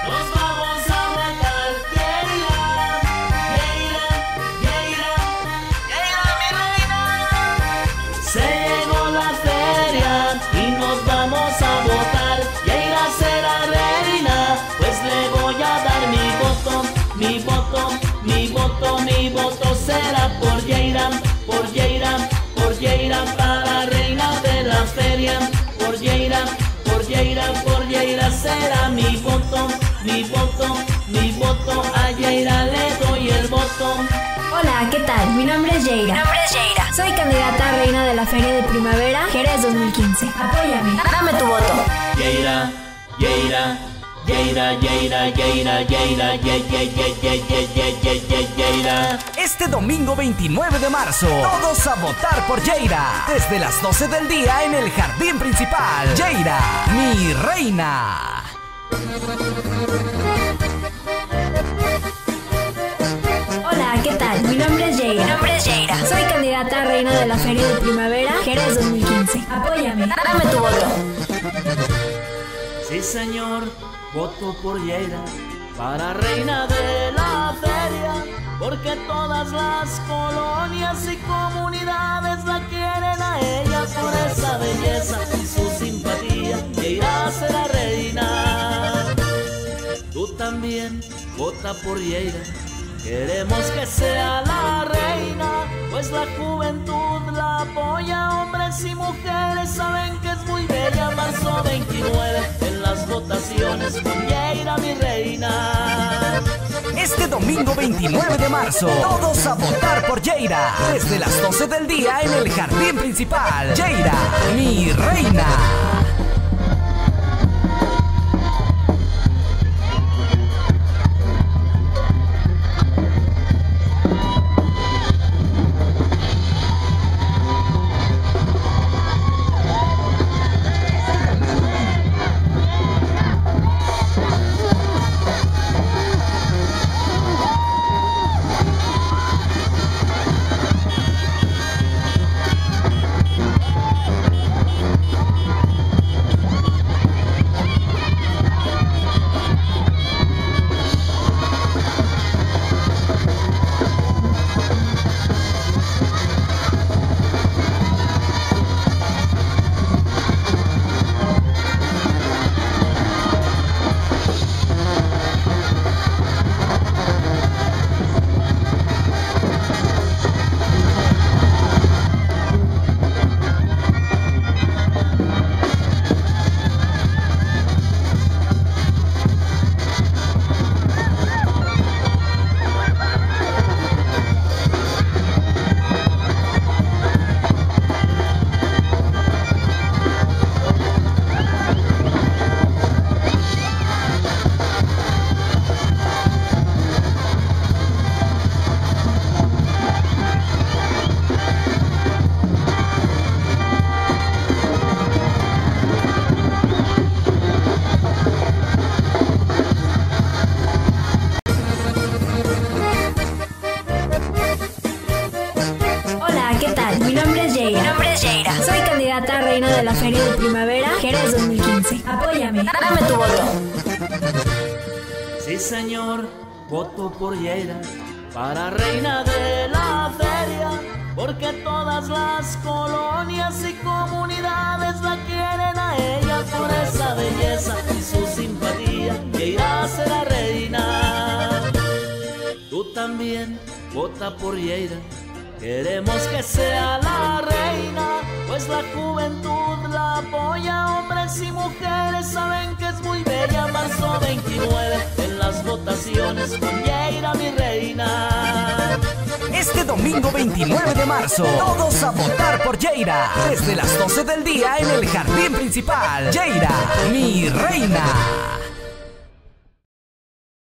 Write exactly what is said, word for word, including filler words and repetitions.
nos vamos a matar. Yeira, Yeira, Yeira, Yeira mi reina. Se llegó la feria y nos vamos a votar. Yeira será reina, pues le voy a dar mi voto, mi voto, mi voto, mi voto será por Yeira, por Yeira, por Yeira para reina de la feria. Por Yeira, por Yeira, por Yeira será mi voto, mi voto, mi voto. A Yeira le doy el voto. Hola, ¿qué tal? Mi nombre es Yeira. Mi nombre es Yeira. Soy candidata a reina de la Feria de Primavera Jerez dos mil quince. Apóyame. Dame tu voto. Yeira, Yeira, Yeira, Yeira, Yeira, Yeira, Ye- Ye- Ye- Ye- Ye- Ye- Ye- Ye- Yeira. Este domingo veintinueve de marzo, todos a votar por Yeira. Desde las doce del día en el jardín principal. Yeira, mi reina. Hola, ¿qué tal? Mi nombre es Yeira. Mi nombre es Yeira. Soy candidata a reina de la Feria de Primavera Jerez dos mil quince. Apóyame. Dame tu voto. Sí señor, voto por Yeira para reina de la feria, porque todas las colonias y comunidades la quieren a ella por esa belleza y su simpatía. Yeira será reina. Tú también vota por Yeira. Queremos que sea la reina, pues la juventud la apoya. Hombres y mujeres saben que es muy bella. Marzo veintinueve en las votaciones con Yeira mi reina. Este domingo veintinueve de marzo, todos a votar por Yeira. Desde las doce del día en el jardín principal. Yeira, mi reina. candidata a reina de la Feria de Primavera Jerez dos mil quince. Apóyame. Dame tu voto. Sí, señor, voto por Yeira para reina de la feria, porque todas las colonias y comunidades la quieren a ella por esa belleza y su simpatía. Yeira será reina. Tú también vota por Yeira. Queremos que sea la reina, pues la juventud la apoya. Hombres y mujeres saben que es muy bella. Marzo veintinueve en las votaciones con Yeira mi reina. Este domingo veintinueve de marzo, todos a votar por Yeira. Desde las doce del día en el jardín principal. Yeira, mi reina.